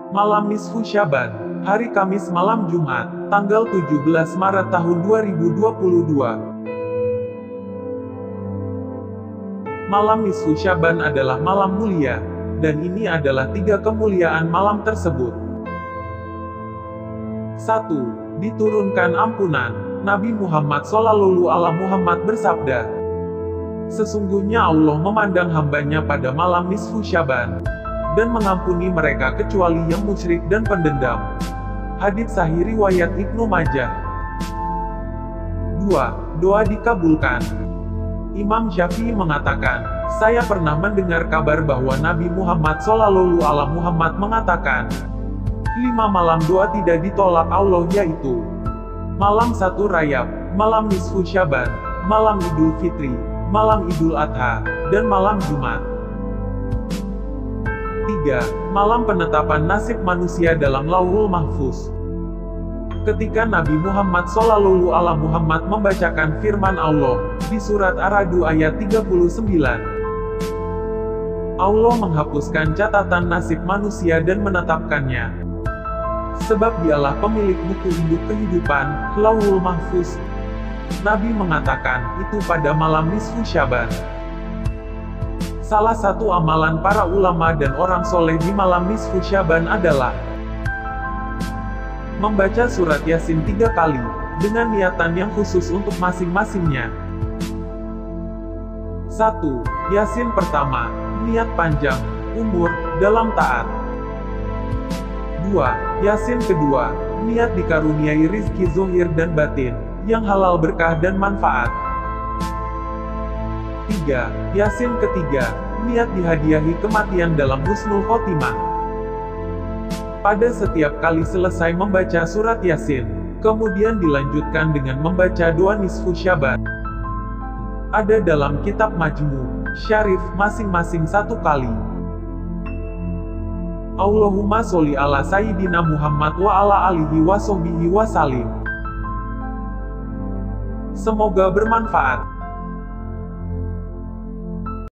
Malam nisfu Syaban, hari Kamis malam Jumat, tanggal 17 Maret tahun 2022. Malam nisfu Syaban adalah malam mulia, dan ini adalah 3 kemuliaan malam tersebut. 1. Diturunkan ampunan. Nabi Muhammad SAW bersabda, "Sesungguhnya Allah memandang hambanya pada malam nisfu Syaban, dan mengampuni mereka kecuali yang musyrik dan pendendam." Hadits sahih riwayat Ibnu Majah. 2. Doa dikabulkan. Imam Syafi'i mengatakan, "Saya pernah mendengar kabar bahwa Nabi Muhammad SAW mengatakan, 5 malam doa tidak ditolak Allah, yaitu malam 1 Rajab, malam nisfu Syaban, malam Idul Fitri, malam Idul Adha, dan malam Jumat." 3. Malam penetapan nasib manusia dalam Lauhul Mahfuz. Ketika Nabi Muhammad SAW membacakan firman Allah di surat Ar-Ra'd ayat 39, Allah menghapuskan catatan nasib manusia dan menetapkannya. Sebab dialah pemilik buku induk kehidupan, Lauhul Mahfuz. Nabi mengatakan itu pada malam nisfu Syaban. Salah satu amalan para ulama dan orang soleh di malam nisfu Syaban adalah membaca surat Yasin 3 kali, dengan niatan yang khusus untuk masing-masingnya. 1. Yasin pertama, niat panjang umur dalam taat. 2. Yasin kedua, niat dikaruniai rizki zohir dan batin, yang halal berkah dan manfaat. 3. Yasin ketiga, niat dihadiahi kematian dalam husnul khotimah. Pada setiap kali selesai membaca surat Yasin, kemudian dilanjutkan dengan membaca doa nisfu Syaban. Ada dalam kitab Majmu' Syarif masing-masing 1 kali. Allahumma sholli ala Sayyidina Muhammad wa ala alihi wa sahbihi wa salim. Semoga bermanfaat.